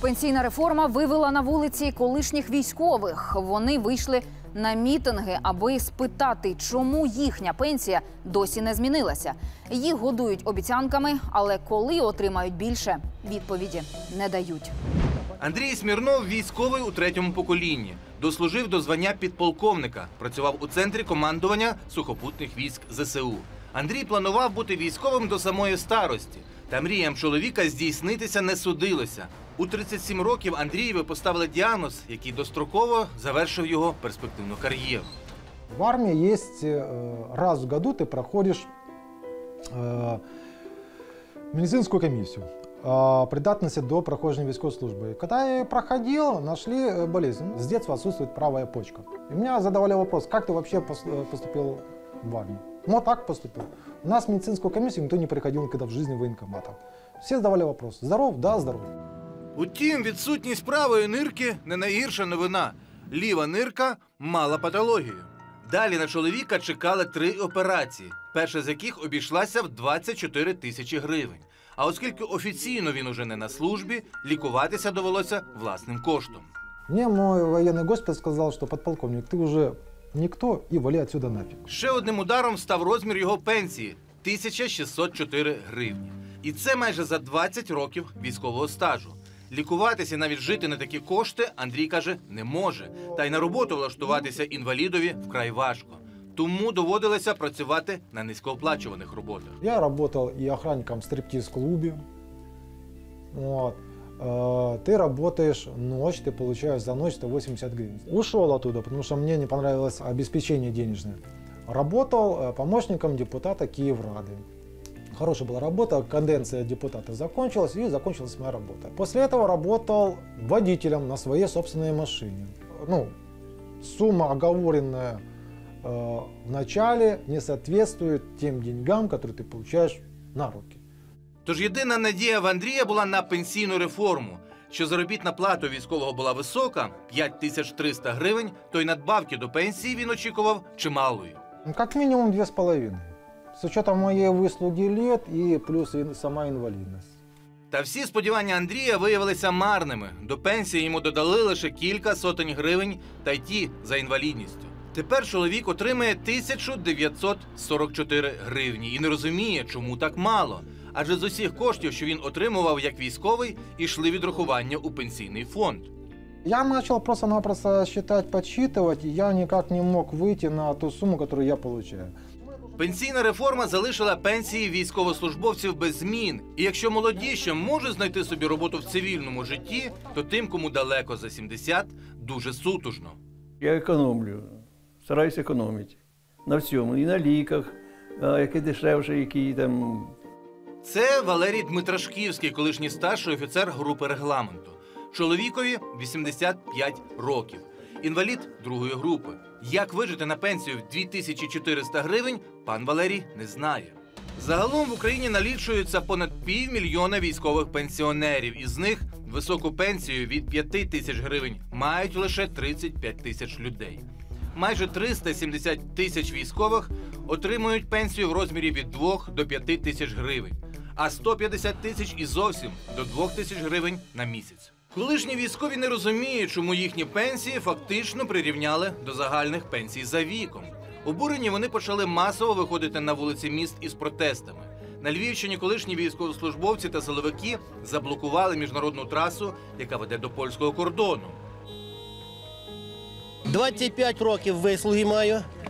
Пенсійна реформа вивела на вулиці колишніх військових. Вони вийшли на мітинги, аби спитати, чому їхня пенсія досі не змінилася. Їх годують обіцянками, але коли отримають більше, відповіді не дають. Андрій Смірнов – військовий у третьому поколінні. Дослужив до звання підполковника. Працював у центрі командування сухопутних військ ЗСУ. Андрій планував бути військовим до самої старості. Та мріям чоловіка здійснитися не судилося. У 37 років Андрієві поставили діагноз, який достроково завершив його перспективну кар'єру. В армии есть раз в году ты проходишь медицинскую комиссию о придатности до прохождения войсковой службы. Когда я проходил, нашли болезнь. С детства отсутствует правая почка. И меня задавали вопрос, как ты вообще поступил в армию? Ну, так поступил. У нас в медицинскую комиссию никто не приходил никогда в жизни военкомата. Все задавали вопрос, здоров? Да, здоров. Утім, відсутність правої нирки – не найгірша новина. Ліва нирка мала патологію. Далі на чоловіка чекали 3 операції, перша з яких обійшлася в 24 тисячі гривень. А оскільки офіційно він уже не на службі, лікуватися довелося власним коштом. Мне мой военный госпиталь сказал, что подполковник, ты уже никто и вали отсюда нафиг. Ще одним ударом став розмір його пенсії – 1604 гривні. І це майже за 20 років військового стажу. Лікуватися і навіть жити на такі кошти Андрій каже не може. Та й на роботу влаштуватися інвалідові вкрай важко. Тому доводилося працювати на низькооплачуваних роботах. Я работал и охранником в стриптиз-клубе. Вот. Ты работаешь ночь, ты получаешь за ночь 180 гривен. Ушел оттуда, потому что мне не понравилось обеспечение денежное. Работал помощником депутата Киеврады. Хорошая была работа, каденция депутата закончилась, и закончилась моя работа. После этого работал водителем на своей собственной машине. Ну, сумма, оговоренная в начале, не соответствует тем деньгам, которые ты получаешь на руки. Тож єдина надія в Андрія була на пенсійну реформу. Що заробітна плата військового була висока – 5300 гривень, то й надбавки до пенсії він очікував чималої. Как минимум 2,5. С учетом моей выслуги лет и плюс сама инвалидность. Та всі сподівання Андрія виявилися марними. До пенсії йому додали лише кілька сотень гривень, та й ті за інвалідністю. Тепер чоловік отримує 1944 гривні і не розуміє, чому так мало. Адже з усіх коштів, що він отримував як військовий, ішли відрахування у пенсійний фонд. Я начал просто-напросто считать, подсчитывать, и я никак не мог выйти на ту сумму, которую я получаю. Пенсійна реформа залишила пенсії військовослужбовців без змін. І якщо молоді ще можуть знайти собі роботу в цивільному житті, то тим, кому далеко за 70, дуже сутужно. Я економлю, стараюся економити на всьому, і на ліках, які дешевше, які там. Це Валерій Дмитрашківський, колишній старший офіцер групи регламенту. Чоловікові 85 років. Інвалід другої групи. Як вижити на пенсію в 2400 гривень, пан Валерій не знає. Загалом в Україні налічується понад 500 000 військових пенсіонерів. Із них високу пенсію від 5000 гривень мають лише 35 тисяч людей. Майже 370 тисяч військових отримують пенсію в розмірі від 2 до 5 тисяч гривень, а 150 тисяч і зовсім до 2 тисяч гривень на місяць. Колишні військові не розуміють, чому їхні пенсії фактично прирівняли до загальних пенсій за віком. Обурені вони почали масово виходити на вулиці міст із протестами. На Львівщині колишні військовослужбовці та силовики заблокували міжнародну трасу, яка веде до польського кордону. 25 років вислуги маю,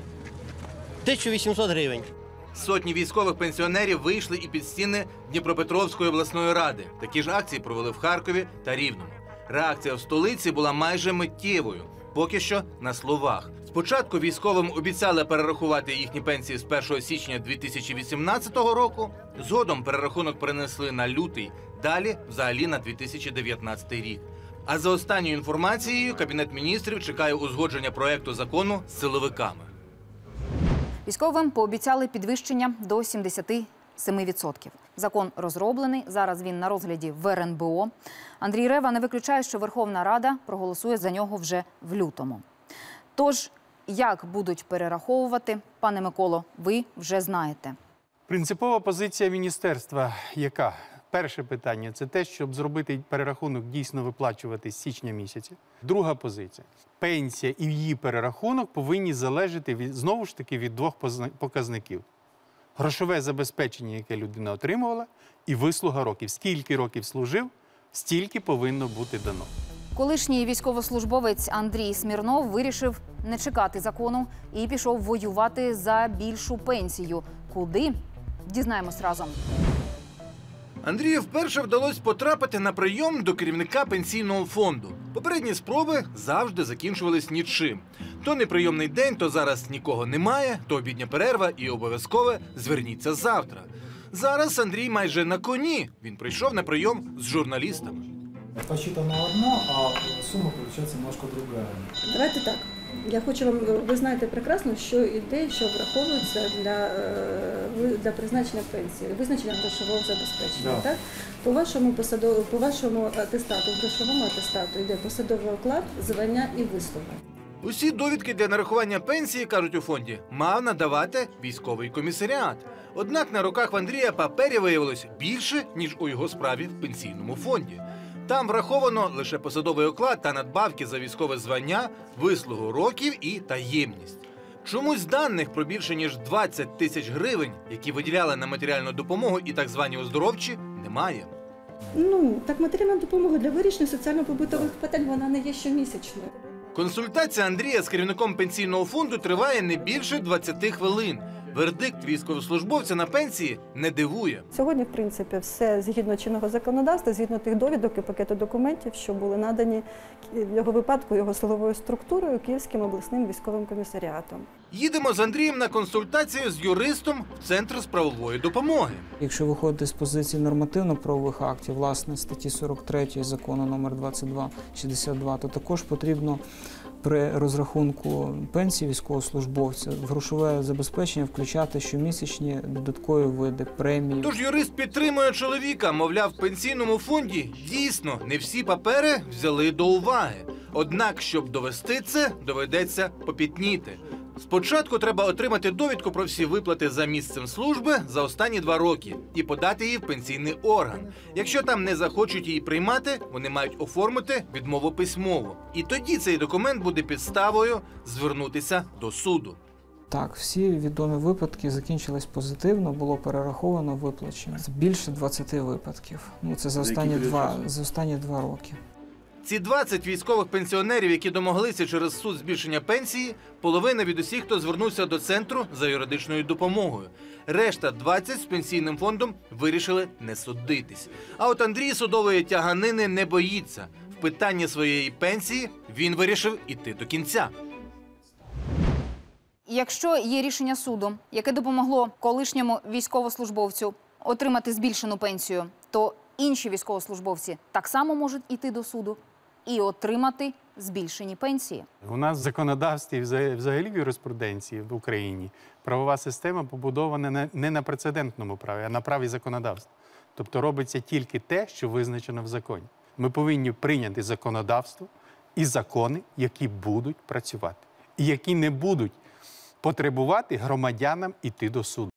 1800 гривень. Сотні військових пенсіонерів вийшли і під стіни Дніпропетровської обласної ради. Такі ж акції провели в Харкові та Рівному. Реакція в столиці була майже миттєвою, поки що на словах. Спочатку військовим обіцяли перерахувати їхні пенсії з 1 січня 2018 року, згодом перерахунок перенесли на лютий, далі взагалі на 2019 рік. А за останньою інформацією, Кабінет міністрів чекає узгодження проекту закону з силовиками. Військовим пообіцяли підвищення до 77%. Закон розроблений, зараз він на розгляді в РНБО. Андрій Рева не виключає, що Верховна Рада проголосує за нього вже в лютому. Тож, як будуть перераховувати, пане Миколо, ви вже знаєте. Принципова позиція міністерства яка? Перше питання – це те, щоб зробити перерахунок дійсно виплачувати з січня місяця. Друга позиція – пенсія і її перерахунок повинні залежати, знову ж таки, від двох показників. Грошове забезпечення, яке людина отримувала, і вислуга років. Скільки років служив, стільки повинно бути дано. Колишній військовослужбовець Андрій Смірнов вирішив не чекати закону і пішов воювати за більшу пенсію. Куди? Дізнаємось разом. Андрію вперше вдалося потрапити на прийом до керівника пенсійного фонду. Попередні спроби завжди закінчувались нічим. То неприйомний день, то зараз нікого немає, то обідня перерва і обов'язкове «зверніться завтра». Зараз Андрій майже на коні. Він прийшов на прийом з журналістами. Посчитана одна, а сумма получается немножко другая. Давайте так. Я хочу вам, ви знаєте прекрасно, що іде, що враховується для призначення пенсії, визначення грошового забезпечення. Да. Так? По вашому атестату, грошовому атестату йде посадовий оклад, звання і вислуга. Усі довідки для нарахування пенсії, кажуть у фонді, мав надавати військовий комісаріат. Однак на руках в Андрія паперів виявилось більше, ніж у його справі в пенсійному фонді. Там враховано лише посадовий оклад та надбавки за військове звання, вислугу років і таємність. Чомусь даних про більше ніж 20 тисяч гривень, які виділяли на матеріальну допомогу і так звані оздоровчі, немає. Так матеріальна допомога для вирішення соціально-побутових питань, вона не є щомісячною. Консультація Андрія з керівником пенсійного фонду триває не більше 20 хвилин. Вердикт військовослужбовця на пенсії не дивує. Сьогодні, в принципі, все згідно чинного законодавства, згідно тих довідок і пакету документів, що були надані в його випадку його силовою структурою Київським обласним військовим комісаріатом. Їдемо з Андрієм на консультацію з юристом в Центр з правової допомоги. Якщо виходити з позиції нормативно-правових актів, власне, статті 43 закону номер 2262, то також потрібно при розрахунку пенсії військовослужбовця в грошове забезпечення включати щомісячні додаткові види премії. Тож юрист підтримує чоловіка, мовляв, в пенсійному фонді дійсно не всі папери взяли до уваги. Однак, щоб довести це, доведеться попітніти. Спочатку треба отримати довідку про всі виплати за місцем служби за останні 2 роки і подати її в пенсійний орган. Якщо там не захочуть її приймати, вони мають оформити відмову письмово. І тоді цей документ буде підставою звернутися до суду. Так, всі відомі випадки закінчились позитивно, було перераховано, виплачено. Це більше 20 випадків. Це за останні 2 роки. Ці 20 військових пенсіонерів, які домоглися через суд збільшення пенсії, половина від усіх, хто звернувся до центру за юридичною допомогою. Решта 20 з пенсійним фондом вирішили не судитись. А от Андрій судової тяганини не боїться. В питанні своєї пенсії він вирішив іти до кінця. Якщо є рішення суду, яке допомогло колишньому військовослужбовцю отримати збільшену пенсію, то інші військовослужбовці так само можуть іти до суду і отримати збільшені пенсії. У нас в законодавстві, взагалі в юриспруденції в Україні, правова система побудована не на прецедентному праві, а на праві законодавства. Тобто робиться тільки те, що визначено в законі. Ми повинні прийняти законодавство і закони, які будуть працювати, і які не будуть потребувати громадянам іти до суду.